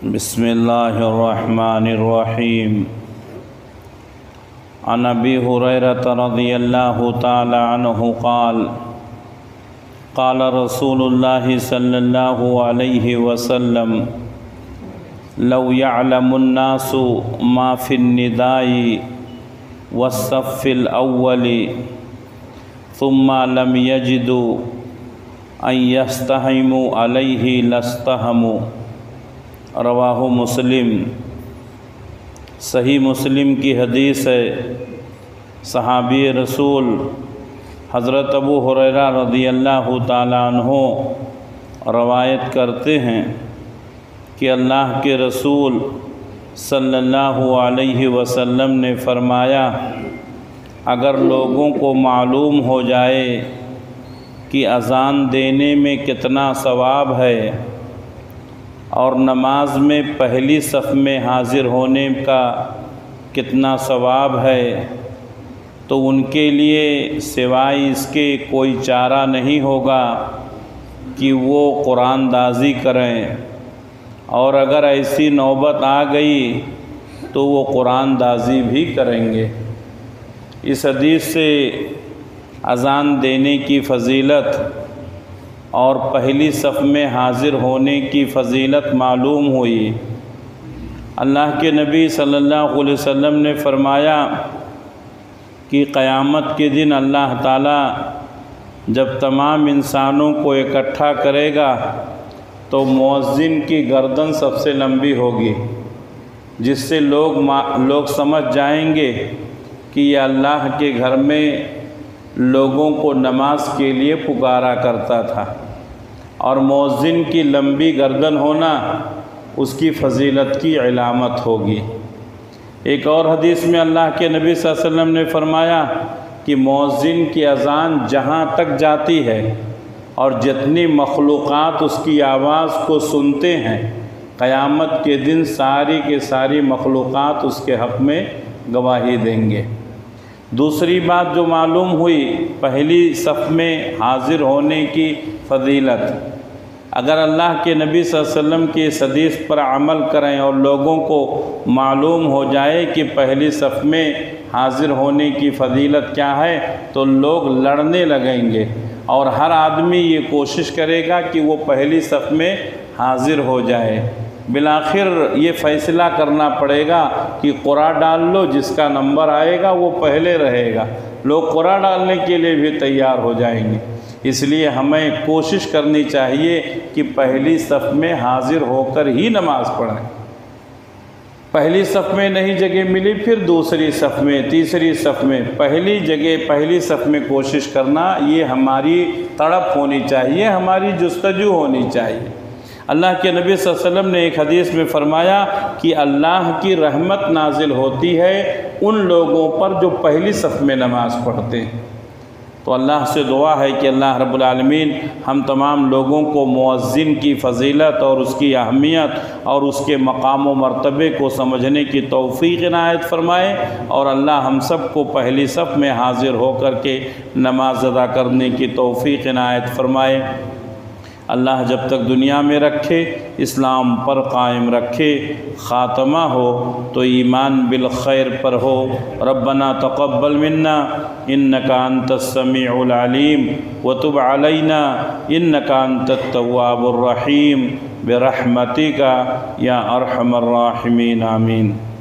بسم اللہ الرحمن الرحیم عن ابی ہریرہ رضی اللہ تعالی عنہ قال قال رسول اللہ صلی اللہ علیہ وسلم لو يعلم الناس ما في النداء والصف الأول ثم لم يجدوا أن يستهموا عليه لاستهموا رواہ مسلم۔ صحیح مسلم کی حدیث ہے۔ صحابی رسول حضرت ابو ہریرہ رضی اللہ تعالی عنہ روایت کرتے ہیں کہ اللہ کے رسول صلی اللہ علیہ وسلم نے فرمایا، اگر لوگوں کو معلوم ہو جائے کہ اذان دینے میں کتنا ثواب ہے اور نماز میں پہلی صف میں حاضر ہونے کا کتنا ثواب ہے، تو ان کے لیے سوائے اس کے کوئی چارہ نہیں ہوگا کہ وہ قرآن دازی کریں، اور اگر ایسی نوبت آ گئی تو وہ قرآن دازی بھی کریں گے۔ اس حدیث سے اذان دینے کی فضیلت اور پہلی صف میں حاضر ہونے کی فضیلت معلوم ہوئی۔ اللہ کے نبی صلی اللہ علیہ وسلم نے فرمایا کہ قیامت کے دن اللہ تعالیٰ جب تمام انسانوں کو اکٹھا کرے گا تو مؤذن کی گردن سب سے لمبی ہوگی، جس سے لوگ سمجھ جائیں گے کہ یہ اللہ کے گھر میں لوگوں کو نماز کے لیے پکارا کرتا تھا، اور مؤذن کی لمبی گردن ہونا اس کی فضیلت کی علامت ہوگی۔ ایک اور حدیث میں اللہ کے نبی صلی اللہ علیہ وسلم نے فرمایا کہ مؤذن کی اذان جہاں تک جاتی ہے اور جتنی مخلوقات اس کی آواز کو سنتے ہیں، قیامت کے دن ساری کے ساری مخلوقات اس کے حق میں گواہی دیں گے۔ دوسری بات جو معلوم ہوئی، پہلی صف میں حاضر ہونے کی فضیلت۔ اگر اللہ کے نبی صلی اللہ علیہ وسلم کی اس حدیث پر عمل کریں اور لوگوں کو معلوم ہو جائے کہ پہلی صف میں حاضر ہونے کی فضیلت کیا ہے، تو لوگ لڑنے لگیں گے، اور ہر آدمی یہ کوشش کرے گا کہ وہ پہلی صف میں حاضر ہو جائے۔ بالآخر یہ فیصلہ کرنا پڑے گا کہ قرعہ ڈال لو، جس کا نمبر آئے گا وہ پہلے رہے گا۔ لوگ قرعہ ڈالنے کے لیے بھی تیار ہو جائیں گے۔ اس لیے ہمیں کوشش کرنی چاہیے کہ پہلی صف میں حاضر ہو کر ہی نماز پڑھیں۔ پہلی صف میں نہیں جگہ ملی، پھر دوسری صف میں، تیسری صف میں، پہلی جگہ پہلی صف میں کوشش کرنا، یہ ہماری تڑپ ہونی چاہیے، ہماری جستجو ہونی چاہیے۔ اللہ کے نبی صلی اللہ علیہ وسلم نے ایک حدیث میں فرمایا کہ اللہ کی رحمت نازل ہوتی ہے ان لوگوں پر جو پہلی صف میں نماز پڑھتے ہیں۔ تو اللہ سے دعا ہے کہ اللہ رب العالمین ہم تمام لوگوں کو مؤذن کی فضیلت اور اس کی اہمیت اور اس کے مقام و مرتبے کو سمجھنے کی توفیق عنایت فرمائے، اور اللہ ہم سب کو پہلی صف میں حاضر ہو کر کے نماز ادا کرنے کی توفیق عنایت فرمائے۔ اللہ جب تک دنیا میں رکھے، اسلام پر قائم رکھے، خاتمہ ہو تو ایمان بالخیر پر ہو۔ ربنا تقبل منا انک انت السمیع العلیم وتب علینا انک انت التواب الرحیم برحمتک یا ارحم الراحمین، آمین۔